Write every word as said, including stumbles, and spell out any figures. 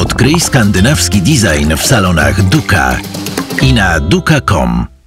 Odkryj skandynawski design w salonach Duka i na duka kropka com.